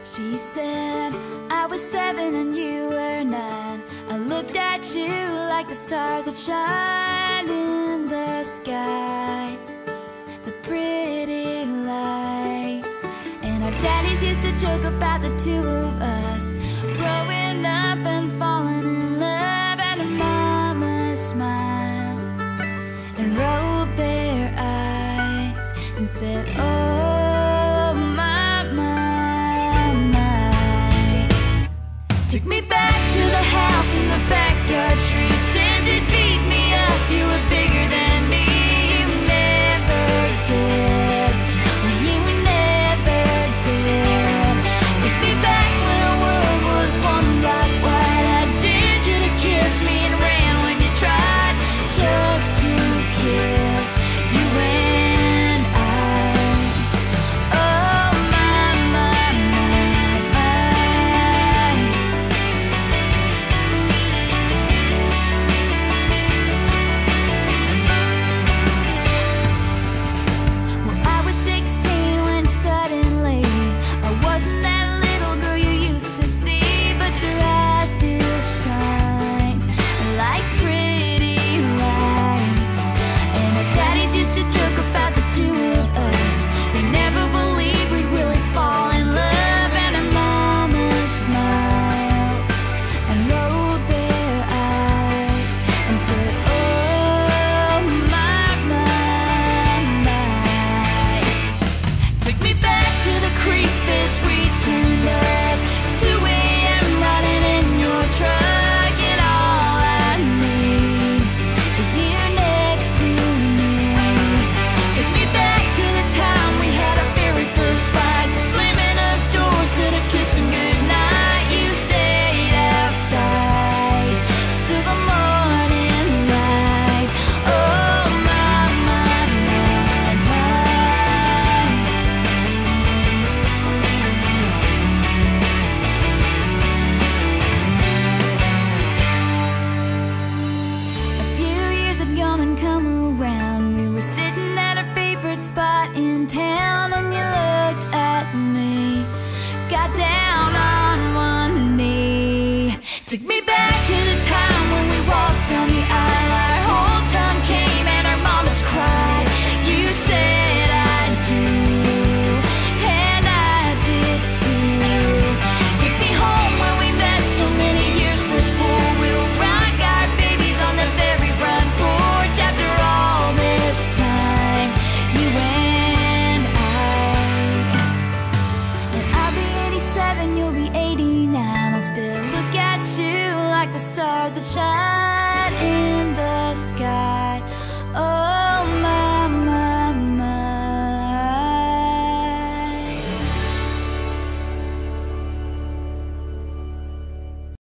She said I was 7 and you were 9. I looked at you like the stars that shine in the sky, the pretty lights. And our daddies used to joke about the two of us growing up and falling in love. And our mamas smiled and rolled their eyes and said, oh my, my, my. Took me back to the house in the backyard tree, said you'd be